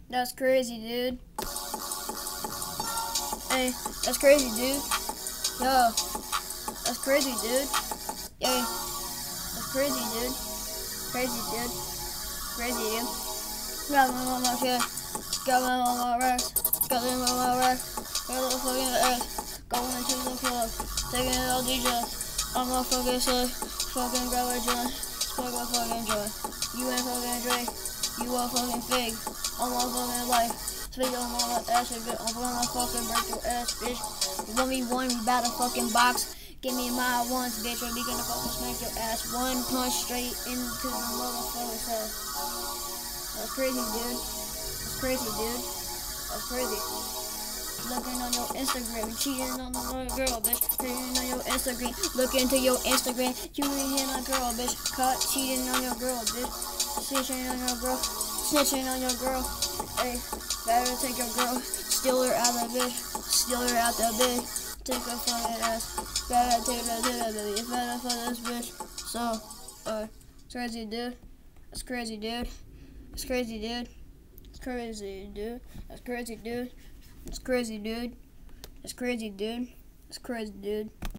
That's crazy, dude. Hey, that's crazy, dude. Yo, that's crazy, dude. Hey, that's crazy, dude. Crazy, dude. Crazy, dude. Got me on my shit. Got me on my racks. Got me on my racks. Got a fucking ass. Going into the club. Taking it all DJs. I'm a fucking slut. Fucking grab a joint. Smoke a fucking joint. You ain't fucking Drake. You a fucking fake. I'm a fucking life. Speak on my ass, bitch. I'm gonna fucking break your ass, bitch. You want me one, we bout a fucking box. Give me my ones, bitch, or we gonna fucking smack your ass. One punch straight into the motherfucker's head. That's crazy, dude. That's crazy, dude. That's crazy. Looking on your Instagram, cheating on another girl, bitch. Cheating on your Instagram. Look into your Instagram. You ain't hit my girl, bitch. Caught cheating on your girl, bitch. Snitching on your girl. Snitching on your girl. Hey, better take your girl. Steal her out of the bitch. Steal her out the bitch. Take her fucking ass. Better take her to the baby. Better for this bitch. So, it's crazy, dude. That's crazy, dude. It's crazy, dude. It's crazy, dude. That's crazy, dude. It's crazy, dude. It's crazy, dude. It's crazy, dude.